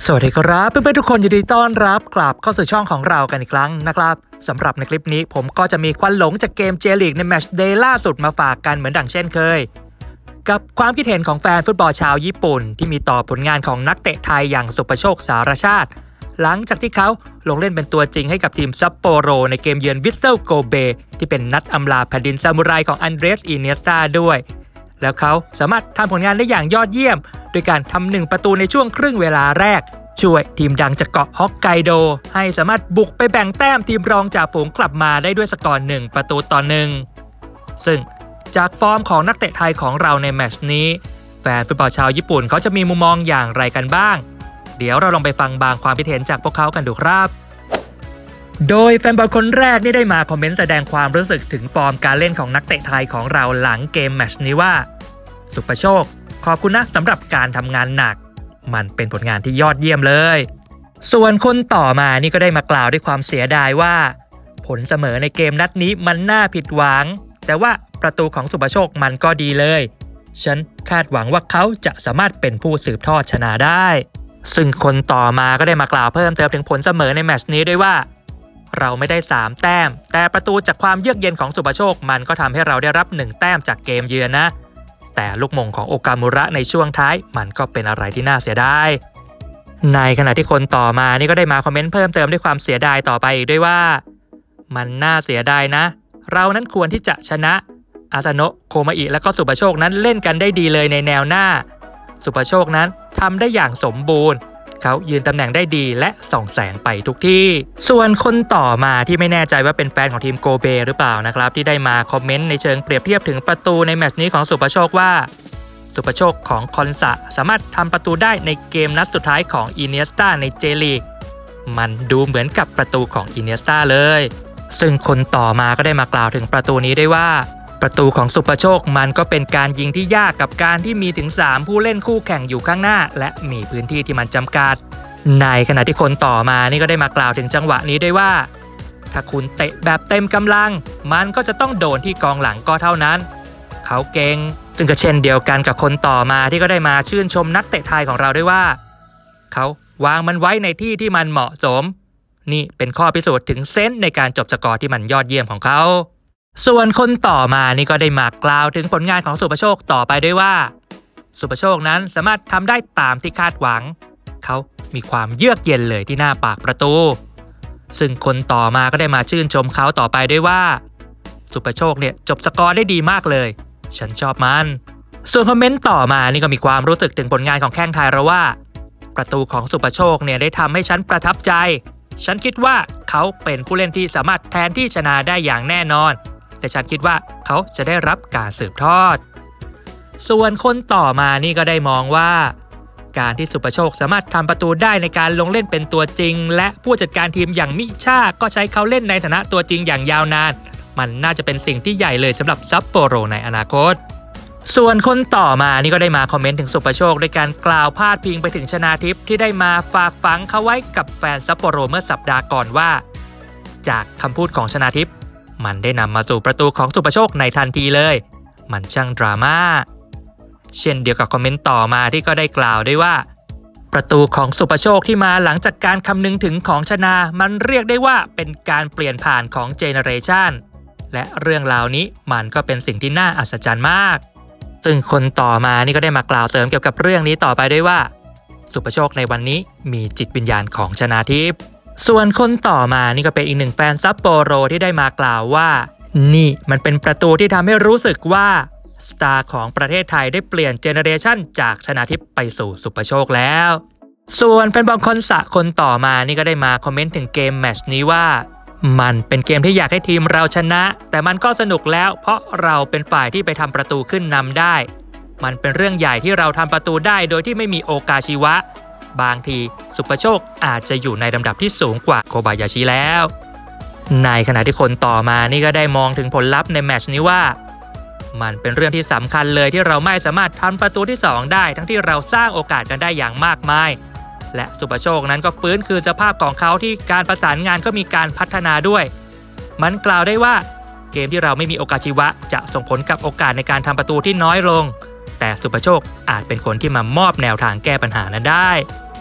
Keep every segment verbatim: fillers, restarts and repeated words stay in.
สวัสดีครับเพื่อนๆทุกคนยินดีต้อนรับกลับเข้าสู่ช่องของเรากันอีกครั้งนะครับสำหรับในคลิปนี้ผมก็จะมีควันหลงจากเกมเจลีกในแมตช์เดย์ล่าสุดมาฝากกันเหมือนดังเช่นเคยกับความคิดเห็นของแฟนฟุตบอลชาวญี่ปุ่นที่มีต่อผลงานของนักเตะไทยอย่างสุประโชคสารชาติหลังจากที่เขาลงเล่นเป็นตัวจริงให้กับทีมซัปโปโรในเกมเยือนวิสเซลโกเบที่เป็นนัดอำลาแผ่นดินซามูไรของอันเดรส อิเนียสตาด้วยแล้วเขาสามารถทำผลงานได้อย่างยอดเยี่ยมโดยการทำหนึ่งประตูในช่วงครึ่งเวลาแรกช่วยทีมดังจากเกาะฮอกไกโดให้สามารถบุกไปแบ่งแต้มทีมรองจ่าฝูงกลับมาได้ด้วยสกอร์หนึ่งประตูต่อหนึ่งซึ่งจากฟอร์มของนักเตะไทยของเราในแมตช์นี้แฟนฟุตบอลชาวญี่ปุ่นเขาจะมีมุมมองอย่างไรกันบ้างเดี๋ยวเราลองไปฟังบางความคิดเห็นจากพวกเขากันดูครับโดยแฟนบอลคนแรกนี่ได้มาคอมเมนต์แสดงความรู้สึกถึงฟอร์มการเล่นของนักเตะไทยของเราหลังเกมแมตช์นี้ว่าสุประโชคขอบคุณนะสำหรับการทำงานหนักมันเป็นผลงานที่ยอดเยี่ยมเลยส่วนคนต่อมานี่ก็ได้มากล่าวด้วยความเสียดายว่าผลเสมอในเกมนัดนี้มันน่าผิดหวังแต่ว่าประตูของสุประโชคมันก็ดีเลยฉันคาดหวังว่าเขาจะสามารถเป็นผู้สืบทอดชนะได้ซึ่งคนต่อมาก็ได้มากล่าวเพิ่มเติมถึงผลเสมอในแมตช์นี้ด้วยว่าเราไม่ได้สามแต้มแต่ประตูจากความเยือกเย็นของสุประโชคมันก็ทำให้เราได้รับหนึ่งแต้มจากเกมเยือนนะแต่ลูกมงของโอกามุระในช่วงท้ายมันก็เป็นอะไรที่น่าเสียดายในขณะที่คนต่อมานี่ก็ได้มาคอมเมนต์เพิ่มเติมด้วยความเสียดายต่อไปอีกด้วยว่ามันน่าเสียดายนะเรานั้นควรที่จะชนะอาซาโนะโคมาอิและก็สุประโชคนั้นเล่นกันได้ดีเลยในแนวหน้าสุประโชคนั้นทำได้อย่างสมบูรณ์เขายืนตำแหน่งได้ดีและส่องแสงไปทุกที่ส่วนคนต่อมาที่ไม่แน่ใจว่าเป็นแฟนของทีมโกเบหรือเปล่านะครับที่ได้มาคอมเมนต์ในเชิงเปรียบเทียบถึงประตูในแมตช์นี้ของสุประโชคว่าสุประโชคของคอนซะสามารถทำประตูได้ในเกมนัดสุดท้ายของอิเนียสตาในเจลีกมันดูเหมือนกับประตูของอิเนียสตาเลยซึ่งคนต่อมาก็ได้มากล่าวถึงประตูนี้ได้ว่าประตูของสุประโชคมันก็เป็นการยิงที่ยากกับการที่มีถึงสามผู้เล่นคู่แข่งอยู่ข้างหน้าและมีพื้นที่ที่มันจำกัดในขณะที่คนต่อมานี่ก็ได้มากล่าวถึงจังหวะนี้ด้วยว่าถ้าคุณเตะแบบเต็มกำลังมันก็จะต้องโดนที่กองหลังก็เท่านั้นเขาเก่งซึ่งก็เช่นเดียวกันกับคนต่อมาที่ก็ได้มาชื่นชมนักเตะไทยของเราด้วยว่าเขาวางมันไว้ในที่ที่มันเหมาะสมนี่เป็นข้อพิสูจน์ถึงเซนส์ในการจบสกอร์ที่มันยอดเยี่ยมของเขาส่วนคนต่อมานี่ก็ได้มากล่าวถึงผลงานของสุประโชคต่อไปด้วยว่าสุประโชคนั้นสามารถทำได้ตามที่คาดหวังเขามีความเยือกเย็นเลยที่หน้าปากประตูซึ่งคนต่อมาก็ได้มาชื่นชมเขาต่อไปด้วยว่าสุประโชคเนี่ยจบสกอร์ได้ดีมากเลยฉันชอบมันส่วนคอมเมนต์ต่อมานี่ก็มีความรู้สึกถึงผลงานของแข้งไทยเราว่าประตูของสุประโชคเนี่ยได้ทำให้ฉันประทับใจฉันคิดว่าเขาเป็นผู้เล่นที่สามารถแทนที่ชนะได้อย่างแน่นอนแต่ฉันคิดว่าเขาจะได้รับการสืบทอดส่วนคนต่อมานี่ก็ได้มองว่าการที่สุประโชคสามารถทำประตูได้ในการลงเล่นเป็นตัวจริงและผู้จัดการทีมอย่างมิชาก็ใช้เขาเล่นในฐานะตัวจริงอย่างยาวนานมันน่าจะเป็นสิ่งที่ใหญ่เลยสำหรับซัปโปโรในอนาคตส่วนคนต่อมานี่ก็ได้มาคอมเมนต์ถึงสุประโชคด้วยการกล่าวพาดพิงไปถึงชนาทิพย์ที่ได้มาฝากฝังเขาไว้กับแฟนซัปโปโรเมื่อสัปดาห์ก่อนว่าจากคำพูดของชนาทิพย์มันได้นำมาสู่ประตูของสุประโชคในทันทีเลยมันช่างดราม่าเช่นเดียวกับคอมเมนต์ต่อมาที่ก็ได้กล่าวด้วยว่าประตูของสุประโชคที่มาหลังจากการคำนึงถึงของชนามันเรียกได้ว่าเป็นการเปลี่ยนผ่านของเจเนอเรชันและเรื่องราวนี้มันก็เป็นสิ่งที่น่าอัศจรรย์มากซึ่งคนต่อมานี่ก็ได้มากล่าวเสริมเกี่ยวกับเรื่องนี้ต่อไปด้วยว่าสุประโชคในวันนี้มีจิตวิญญาณของชนาทิพย์ส่วนคนต่อมานี่ก็เป็นอีกหนึ่งแฟนซัปโปโรที่ได้มากล่าวว่านี่มันเป็นประตูที่ทำให้รู้สึกว่าสตาร์ของประเทศไทยได้เปลี่ยนเจเนอเรชันจากชนาทิพย์ไปสู่สุประโชคแล้วส่วนแฟนบอลคอนซะคนต่อมานี่ก็ได้มาคอมเมนต์ถึงเกมแมตช์นี้ว่ามันเป็นเกมที่อยากให้ทีมเราชนะแต่มันก็สนุกแล้วเพราะเราเป็นฝ่ายที่ไปทำประตูขึ้นนำได้มันเป็นเรื่องใหญ่ที่เราทำประตูได้โดยที่ไม่มีโอกาชิวะบางทีสุประโชคอาจจะอยู่ในลำดับที่สูงกว่าโคบายาชิแล้วในขณะที่คนต่อมานี่ก็ได้มองถึงผลลัพธ์ในแมตช์นี้ว่ามันเป็นเรื่องที่สำคัญเลยที่เราไม่สามารถทำประตูที่สองได้ทั้งที่เราสร้างโอกาสกันได้อย่างมากมายและสุประโชคนั้นก็ฟื้นคืนสภาพของเขาที่การประสานงานก็มีการพัฒนาด้วยมันกล่าวได้ว่าเกมที่เราไม่มีโอกาชิวะจะส่งผลกับโอกาสในการทำประตูที่น้อยลงแต่สุประโชคอาจเป็นคนที่มามอบแนวทางแก้ปัญหานั้นได้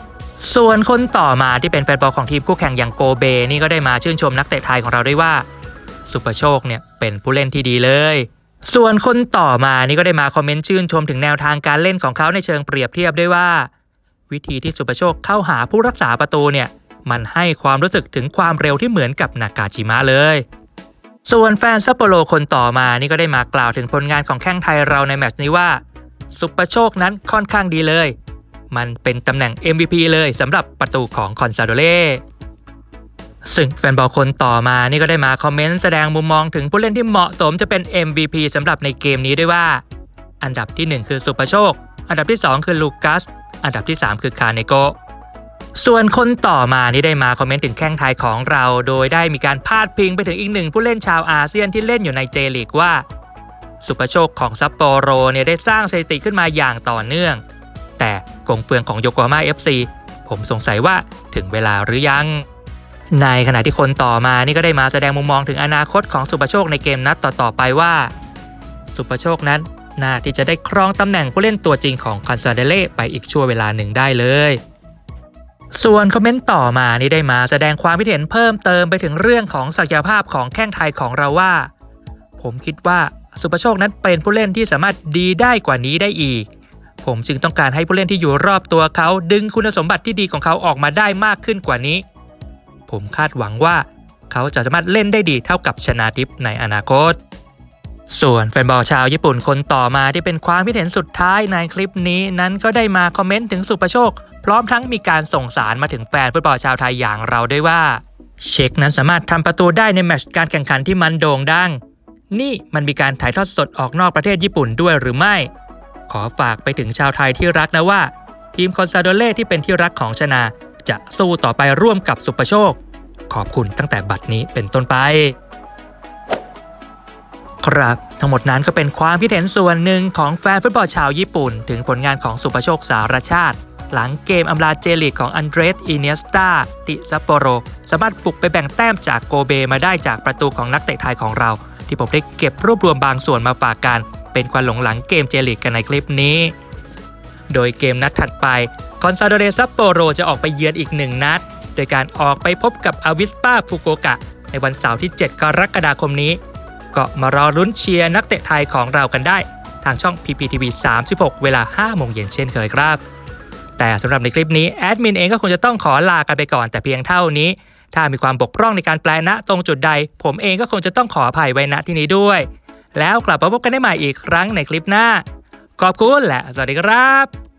ส่วนคนต่อมาที่เป็นแฟนบอลของทีมคู่แข่งอย่างโกเบนี่ก็ได้มาชื่นชมนักเตะไทยของเราด้วยว่าสุภโชคเนี่ยเป็นผู้เล่นที่ดีเลยส่วนคนต่อมานี่ก็ได้มาคอมเมนต์ชื่นชมถึงแนวทางการเล่นของเขาในเชิงเปรียบเทียบด้วยว่าวิธีที่สุภโชคเข้าหาผู้รักษาประตูเนี่ยมันให้ความรู้สึกถึงความเร็วที่เหมือนกับนากาจิมะเลยส่วนแฟนซัปโปโรคนต่อมานี่ก็ได้มากล่าวถึงผลงานของแข้งไทยเราในแมตช์นี้ว่าสุภโชคนั้นค่อนข้างดีเลยมันเป็นตำแหน่ง เอ็ม วี พี เลยสำหรับประตูของคอนซาโดเล่ซึ่งแฟนบอลคนต่อมานี่ก็ได้มาคอมเมนต์แสดงมุมมองถึงผู้เล่นที่เหมาะสมจะเป็น เอ็ม วี พี สำหรับในเกมนี้ด้วยว่าอันดับที่หนึ่งคือสุภโชคอันดับที่สองคือลูกัสอันดับที่สามคือคาเนโกส่วนคนต่อมานี่ได้มาคอมเมนต์ถึงแข้งไทยของเราโดยได้มีการพาดพิงไปถึงอีกหนึ่งผู้เล่นชาวอาเซียนที่เล่นอยู่ในเจลีกว่าสุภโชคของซัปโปโรเนี่ยได้สร้างสถิติขึ้นมาอย่างต่อเนื่องแต่กองเฟืองของโยโกฮาม่า เอฟ ซี ผมสงสัยว่าถึงเวลาหรือยังในขณะที่คนต่อมานี่ก็ได้มาแสดงมุมมองถึงอนาคตของสุภโชคในเกมนัดต่อๆไปว่าสุภโชคนั้นน่าที่จะได้ครองตำแหน่งผู้เล่นตัวจริงของคอนซาเดเล่ไปอีกชั่วเวลาหนึ่งได้เลยส่วนคอมเมนต์ต่อมานี่ได้มาแสดงความคิดเห็นเพิ่มเติมไปถึงเรื่องของศักยภาพของแข้งไทยของเราว่าผมคิดว่าสุภโชคนั้นเป็นผู้เล่นที่สามารถดีได้กว่านี้ได้อีกผมจึงต้องการให้ผู้เล่นที่อยู่รอบตัวเขาดึงคุณสมบัติที่ดีของเขาออกมาได้มากขึ้นกว่านี้ผมคาดหวังว่าเขาจะสามารถเล่นได้ดีเท่ากับชนาทิพย์ในอนาคตส่วนแฟนบอลชาวญี่ปุ่นคนต่อมาที่เป็นความคิดเห็นสุดท้ายในคลิปนี้นั้นก็ได้มาคอมเมนต์ถึงสุภโชคพร้อมทั้งมีการส่งสารมาถึงแฟนฟุตบอลชาวไทยอย่างเราด้วยว่าเช็คนั้นสามารถทำประตูได้ในแมตช์การแข่งขันที่มันโด่งดังนี่มันมีการถ่ายทอดสดออกนอกประเทศญี่ปุ่นด้วยหรือไม่ขอฝากไปถึงชาวไทยที่รักนะว่าทีมคอนซาโดเล่ที่เป็นที่รักของชนาจะสู้ต่อไปร่วมกับสุภโชคขอบคุณตั้งแต่บัดนี้เป็นต้นไปครับทั้งหมดนั้นก็เป็นความคิดเห็นส่วนหนึ่งของแฟนฟุตบอลชาวญี่ปุ่นถึงผลงานของสุภโชคสารชาติหลังเกมอำลาเจลีกของอันเดรส อิเนียสตาติซัปโปโรสามารถบุกไปแบ่งแต้มจากโกเบมาได้จากประตูของนักเตะไทยของเราที่ผมได้เก็บรวบรวมบางส่วนมาฝากกันเป็นควันหลงหลังเกมเจลีกกันในคลิปนี้โดยเกมนัดถัดไปคอนซาโดเรซัปโปโรจะออกไปเยือนอีกหนึ่งนัดโดยการออกไปพบกับอาวิสปาฟุกุโอกะในวันเสาร์ที่เจ็ดกรกฎาคมนี้ก็มารอลุ้นเชียร์นักเตะไทยของเรากันได้ทางช่อง พี พี ที วี สามสิบหกเวลา ห้าโมงเย็นเช่นเคยครับแต่สำหรับในคลิปนี้แอดมินเองก็คงจะต้องขอลากันไปก่อนแต่เพียงเท่านี้ถ้ามีความบกพร่องในการแปลณตรงจุดใดผมเองก็คงจะต้องขออภัยไว้ณที่นี้ด้วยแล้วกลับมาพบกันได้ใหม่อีกครั้งในคลิปหน้าขอบคุณและสวัสดีครับ